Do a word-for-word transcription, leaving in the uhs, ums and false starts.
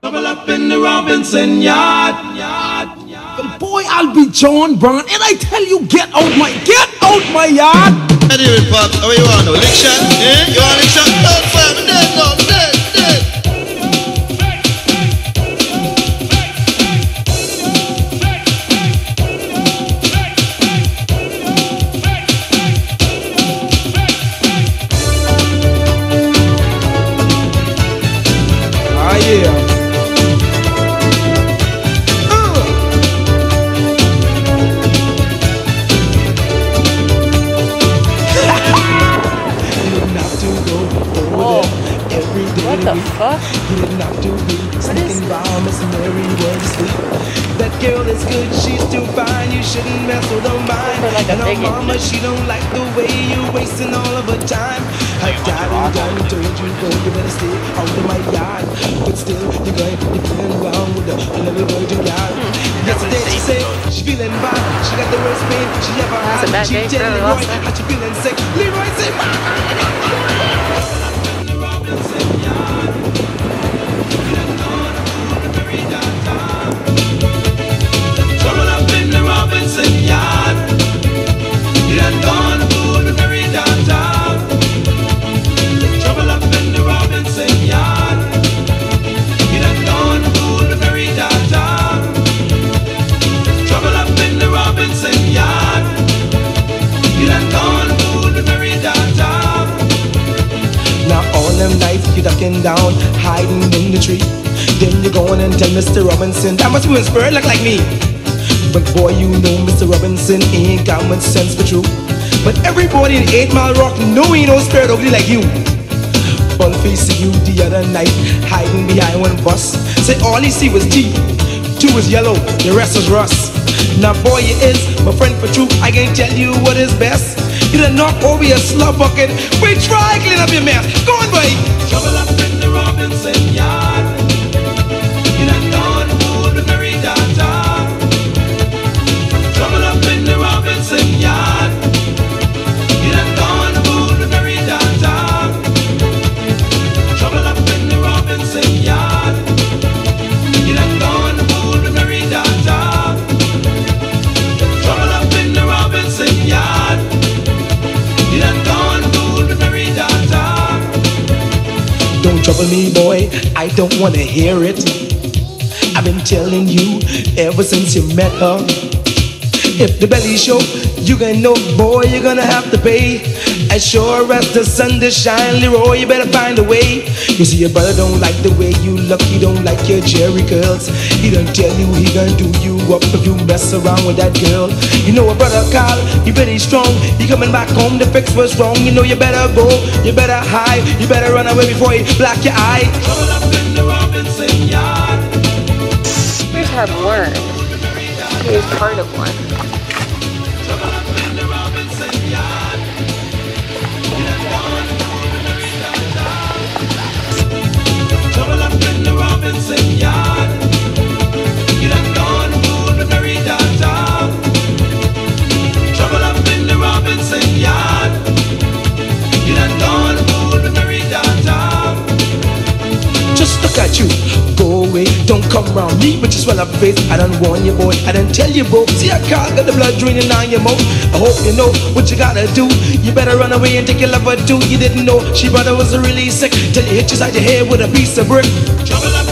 Double up in the Robinson yard, yard, yard. Boy, I'll be John Brown, and I tell you, get out my, get out my yard. How do you pop? How you want no lick shot? Eh? You want lick shot? Don't fire me dead, no, dead, dead. Ah, yeah. What the fuck? You didn't have to be sneaking round Miss Mary was asleep. That girl is good, she's too fine. You shouldn't mess with her mind. Like and her bigot. mama, she don't like the way you're wasting all of her time. Her daddy done told you, go, you better stay out of my yard. But still, you're going to be feeling around with a little virgin yard. Yesterday she said she feeling fine. She got the worst pain she ever had. That's a bad She day for tell Leroy. Leroy how she feeling sick. Leroy said, Trouble up in the Robinson yard. You done gone to the very downtown. Trouble up in the Robinson yard. You done gone to the very downtown. Trouble up in the Robinson yard. You done gone to the very downtown. now all them nights you ducking down, hiding in the tree. Then you go on and tell Mister Robinson that must be a spirit look like me. But boy, you know Mister Robinson ain't got much sense for true. But everybody in eight Mile Rock know he no spirit ugly like you. Ball facing you the other night, hiding behind one bus. Say all he see was teeth, two was yellow, the rest was rust. Now boy, you is my friend for true. I can't tell you what is best. You done knock over your slug bucket. We try clean up your mess. Go on, boy. Trouble up in the Robinson yard. You done gone to the very downtown. Trouble up in the Robinson yard. You done gone to the very downtown. Trouble up in the Robinson yard. You done gone to the very downtown. Trouble up in the Robinson yard. You done gone to the very downtown. Don't trouble me, boy, I don't wanna hear it. I've been telling you ever since you met her. If the belly show, you gonna know, boy, you're gonna have to pay. As sure as the sun to shine, Leroy, you better find a way. You see, your brother don't like the way you look, he don't like your Jerry curls. He don't tell you he gonna do you up if you mess around with that girl. You know a brother Carl, he pretty strong. He coming back home to fix what's wrong. You know you better go, you better hide, you better run away before he black your eye. Trouble up in the Robinson yard. Here's had worm. Here's part of one. Trouble up in the Robinson yard. You done gone to the very downtown. Trouble up in the Robinson yard. You done gone to the very downtown. Trouble up in the Robinson yard. You done gone to the very downtown. Just look at you, go away, don't come around me, but you swell up face. I done warn you, boy, I done tell you, bro. See, I can't get the blood draining down your mouth. I hope you know what you gotta do. You better run away and take your lover too. You didn't know she brother was really sick till you hit you side your head with a piece of brick. Trouble up